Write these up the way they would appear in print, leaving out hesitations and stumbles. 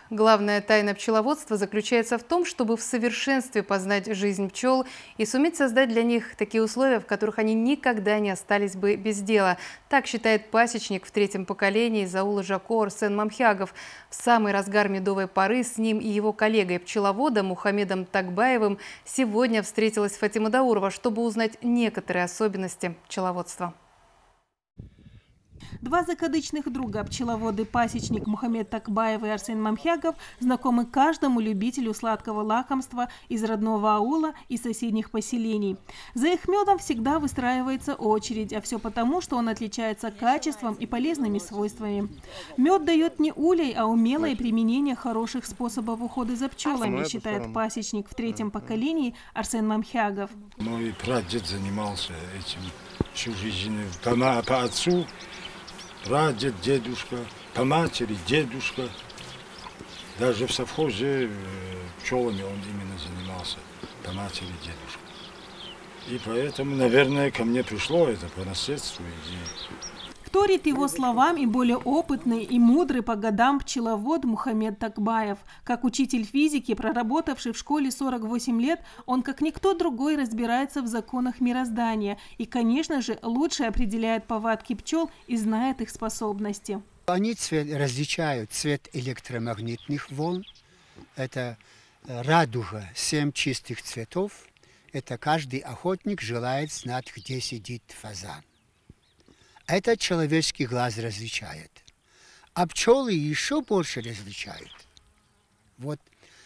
Главная тайна пчеловодства заключается в том, чтобы в совершенстве познать жизнь пчел и суметь создать для них такие условия, в которых они никогда не остались бы без дела. Так считает пасечник в третьем поколении из аула Жако Арсен Мамхягов. В самый разгар медовой поры с ним и его коллегой-пчеловодом Мухаммедом Такбаевым сегодня встретилась Фатима Даурова, чтобы узнать некоторые особенности пчеловодства. Два закадычных друга, пчеловоды-пасечник Мухаммед Такбаев и Арсен Мамхягов, знакомы каждому любителю сладкого лакомства из родного аула и соседних поселений. За их медом всегда выстраивается очередь, а все потому, что он отличается качеством и полезными свойствами. Мед дает не улей, а умелое применение хороших способов ухода за пчелами, считает пасечник в третьем поколении Арсен Мамхягов. Мой прадед занимался этим всю жизнь. По отцу прадед, дедушка, по матери дедушка. Даже в совхозе пчелами он именно занимался, по матери дедушка. И поэтому, наверное, ко мне пришло это по наследству. Вторит его словам и более опытный и мудрый по годам пчеловод Мухаммед Такбаев. Как учитель физики, проработавший в школе 48 лет, он, как никто другой, разбирается в законах мироздания и, конечно же, лучше определяет повадки пчел и знает их способности. Они различают цвет электромагнитных волн. Это радуга, 7 чистых цветов. Это каждый охотник желает знать, где сидит фазан. Это человеческий глаз различает. А пчелы еще больше различают. Вот.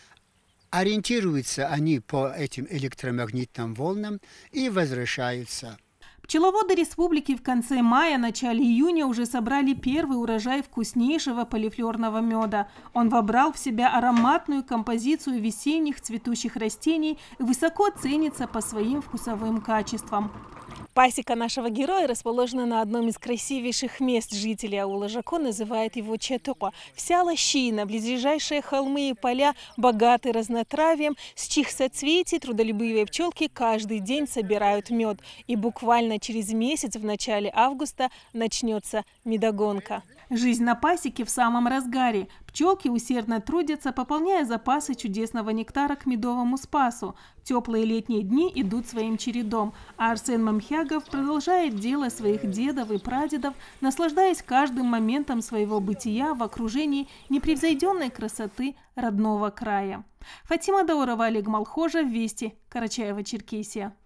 Ориентируются они по этим электромагнитным волнам и возвращаются. Пчеловоды республики в конце мая, начале июня уже собрали первый урожай вкуснейшего полифлорного меда. Он вобрал в себя ароматную композицию весенних цветущих растений и высоко ценится по своим вкусовым качествам. Пасека нашего героя расположена на одном из красивейших мест. Жители аула Жако называют его Четоко. Вся лощина, близлежащие холмы и поля богаты разнотравием, с чьих соцветий трудолюбивые пчелки каждый день собирают мед. И буквально через месяц, в начале августа, начнется медогонка. Жизнь на пасеке в самом разгаре. Пчелки усердно трудятся, пополняя запасы чудесного нектара к медовому спасу. Теплые летние дни идут своим чередом, а Арсен Мамхягов продолжает дело своих дедов и прадедов, наслаждаясь каждым моментом своего бытия в окружении непревзойденной красоты родного края. Фатима Даурова, Олег Малхожа, Вести, Карачаево-Черкесия.